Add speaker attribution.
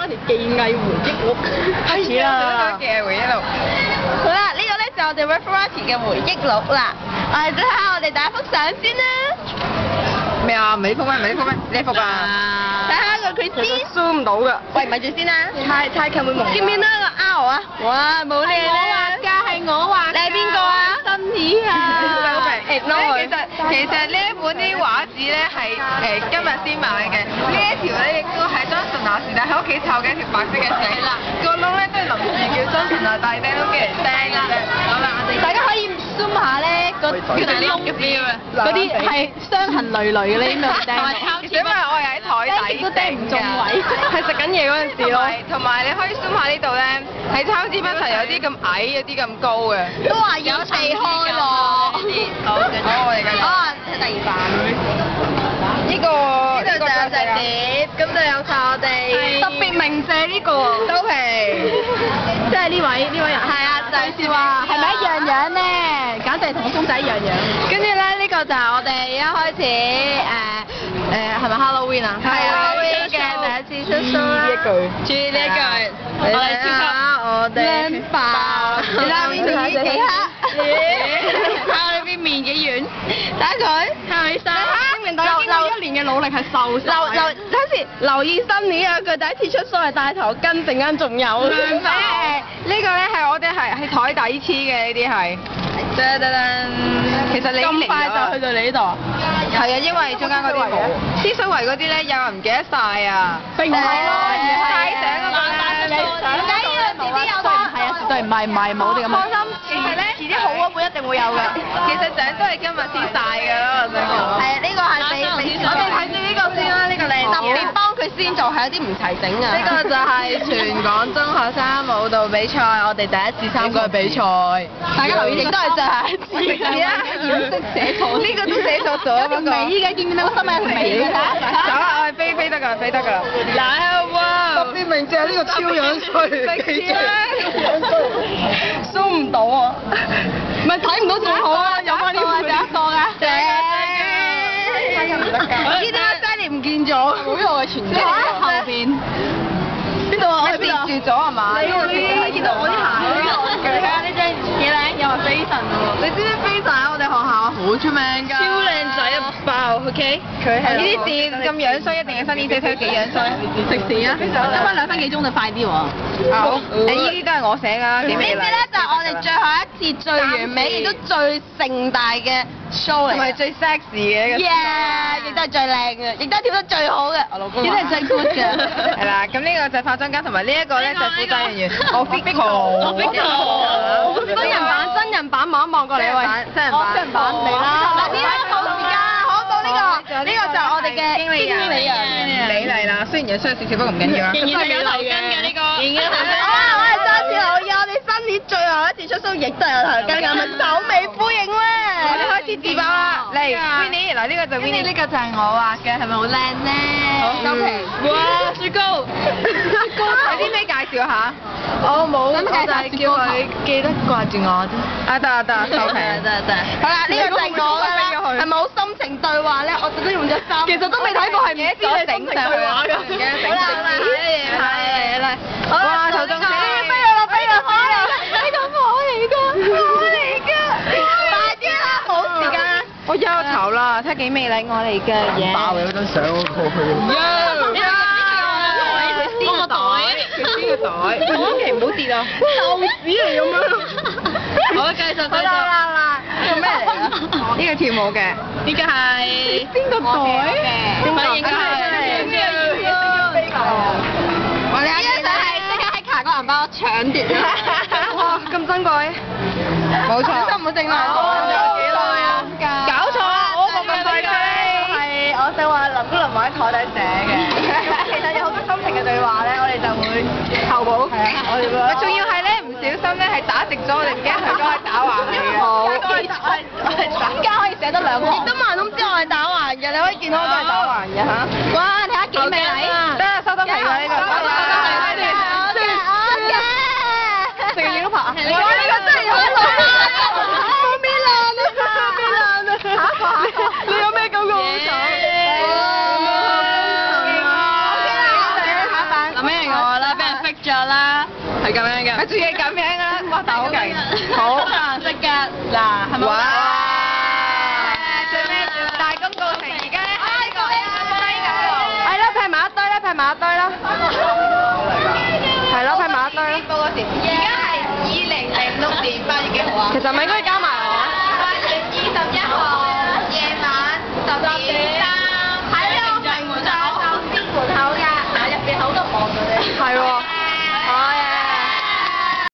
Speaker 1: 條技藝回憶錄。
Speaker 2: 開始啦！嘅回憶錄。
Speaker 3: 好啦，呢個咧就我哋 Referati 嘅回憶錄啦。我哋睇下我哋第一幅相先啦。
Speaker 2: 咩啊？唔係呢幅咩？唔係呢幅咩？呢幅啊？
Speaker 3: 睇下個佢先。
Speaker 2: 收唔到㗎。
Speaker 3: 喂，咪住先啦。
Speaker 2: 太近會蒙。
Speaker 3: 見唔見到一個 R 啊？哇，冇你啦。係我畫㗎。你係邊個啊？新意啊。
Speaker 2: 其實呢一本啲畫紙咧係今日先買嘅，呢一條咧亦都係Johnson拿是但喺屋企湊嘅一條白色嘅繩啦，個窿咧都係臨時叫Johnson拿大釘都寄嚟釘嘅啫。好啦，
Speaker 3: 大家可以 zoom 下咧嗰啲窿嘅 feel 啊，
Speaker 1: 嗰啲係傷痕累累嘅，你應該唔釘。
Speaker 2: 因為我係喺台底
Speaker 1: 都釘唔中位，
Speaker 2: 係食緊嘢嗰陣時咯。同埋你可以 zoom 下呢度咧，係抄紙筆係有啲咁矮，有啲咁高嘅。
Speaker 3: 都話要避開喎。
Speaker 2: 好，我哋繼續。
Speaker 3: 睇第二版。
Speaker 2: 呢個
Speaker 3: 就有隻碟，咁就有晒我哋
Speaker 1: 特別鳴謝呢個
Speaker 2: 收皮，
Speaker 1: 即係呢位人。
Speaker 3: 係啊，就係
Speaker 1: 話係咪一樣樣咧？簡直係同我公仔一樣樣。
Speaker 3: 跟住咧，呢個就係我哋一開始係咪 Halloween 啊？係 Halloween 嘅第一次出 show 啦。注意呢一句，我哋超級我哋靚爆，你睇面幾黑，睇我哋邊面幾軟，睇下佢係咪生？證明大家經過一年嘅努力係瘦晒。睇時留意新年啊！佢第一次出 show 係戴頭巾，陣間仲有。
Speaker 2: 呢個咧係我哋係台底黐嘅呢啲係。其實你
Speaker 1: 咁快就去到你呢度啊？
Speaker 2: 係啊，因為中間嗰啲冇。黐水圍嗰啲咧，有人唔記得晒啊。
Speaker 1: 並唔係咯，
Speaker 2: 晒相嗰個咧。
Speaker 3: 點解呢個自己有
Speaker 1: 係啊，絕對唔係冇啲咁。
Speaker 3: 放心，其實咧遲啲好嗰本一定會有嘅。
Speaker 2: 其實相都係今日先晒㗎咯，我想講。
Speaker 3: 係啊，呢個係俾我哋睇住呢個先啦，呢個你特別幫佢先做，係有啲唔齊整啊。
Speaker 2: 呢個就係全港中學生舞蹈比賽，我哋第一次參加比賽。
Speaker 1: 大家留意，亦都係就係
Speaker 2: 係啊，
Speaker 1: 顏色寫錯，
Speaker 2: 呢個都寫錯咗，不過。
Speaker 1: 尾嘅，見唔見到個心係尾嘅？
Speaker 2: 走啦，我係飛得㗎，飛得㗎。嗱，哇！特別鳴謝呢個超樣衰，
Speaker 1: 收唔到啊！唔係睇唔到仲好啊，有翻呢個第一個㗎。
Speaker 3: 呢啲Jenny唔見咗，
Speaker 1: 好有嘅存在喺後邊。邊度啊？我喺邊度？
Speaker 2: 跌住咗係嘛？
Speaker 1: 呢個見到我啲鞋。睇下呢張幾靚，又係飛神喎。
Speaker 2: 你知唔知飛神喺我哋學校好出名㗎？
Speaker 3: 超靚仔啊！爆，OK。
Speaker 2: 佢係呢啲字咁樣衰，一定係新年寫幾樣衰。
Speaker 1: 食屎啊！得翻2分幾鐘就快啲喎。
Speaker 2: 好，你呢啲都係我寫㗎，幾美麗。
Speaker 3: 呢啲咧就係我哋最後一次最完美，亦都最盛大嘅 show 嚟。
Speaker 2: 同埋最 sexy 嘅一個。
Speaker 3: 亦都係最靚嘅，亦都係跳得最好嘅。
Speaker 2: 我老公。
Speaker 1: 呢啲係最 good 嘅。
Speaker 2: 係啦，咁呢個就係化妝間，同埋呢一個咧就係負責人員。我 Vico。
Speaker 3: 真人版望一望過嚟喂。
Speaker 2: 真人版
Speaker 3: 嚟啦。嗱，呢一個時間，好到呢個就係我哋嘅經理人。
Speaker 2: 你嚟啦，雖然有衰少少，不過唔緊要啊。
Speaker 3: 仍然係有頭巾嘅呢個。我係再次留意，我哋新年最後一次出 show，亦都有頭巾嘅，咪首尾呼應咧。
Speaker 2: 我哋開始自爆啦，嚟 Winnie， 嗱呢個就 Winnie， 呢個就係我畫嘅，係咪好靚咧？好收皮。
Speaker 3: 哇，雪糕！
Speaker 2: 有啲咩介紹下？我冇，我就係叫佢記得掛住我啫。啊得，收皮。
Speaker 3: 得。好啦，呢個就係我啦，係咪好心情對話咧？我特登用咗3。
Speaker 1: 其實都未睇過係唔知你
Speaker 3: 整上去啊！好啦，嚟。
Speaker 2: 哇，頭中死！
Speaker 3: 飛啦！呢個我嚟㗎！快啲啦，冇時間。
Speaker 2: 我憂頭啦，睇幾美麗我嚟嘅嘢。
Speaker 4: 爆你嗰張相我過去。
Speaker 3: 邊個袋？
Speaker 2: 我屋企唔好跌啊！
Speaker 3: 豆屎嚟咁樣。好，繼續。好啦。
Speaker 2: 呢個咩嚟㗎？呢個跳舞嘅。
Speaker 3: 呢個係
Speaker 2: 邊個袋？
Speaker 3: 應該係。我哋呢就係即刻喺卡個銀包搶奪啦！
Speaker 2: 哇，咁珍貴。冇錯。
Speaker 3: 小心唔好整爛。
Speaker 2: 幾耐啊？搞錯啊！我個問題
Speaker 3: 係我想話林姑娘喺台底寫嘅。其實有好多心情嘅對話咧，我哋就會後補。係啊，我哋會。
Speaker 2: 仲要係咧唔小心咧係打直咗，我哋唔記得佢嗰個打橫嚟嘅。
Speaker 3: 好。點解可以寫得2行？亦都萬都知我係打橫嘅，你可以見到我都係打橫嘅嚇。哇！睇下幾美麗。
Speaker 2: 得收得皮啦呢個。
Speaker 3: 成日都拍啊！我呢個真係好爛啊！好面爛啊！
Speaker 2: 你有咩感覺好慘？
Speaker 3: 下一版。諗起我啦。
Speaker 1: 咗啦，係咁樣嘅。
Speaker 2: 係仲要咁樣啦，哇！但好勁。
Speaker 1: 好顏色嘅嗱，係咪？
Speaker 2: 哇！最尾大功告成，而家咧呢個係
Speaker 1: 係啦，劈埋一堆啦，劈埋一堆啦。係咯，劈埋一堆啦。
Speaker 2: 嗰時，而家係2006年8月幾號啊？
Speaker 1: 其實咪應該加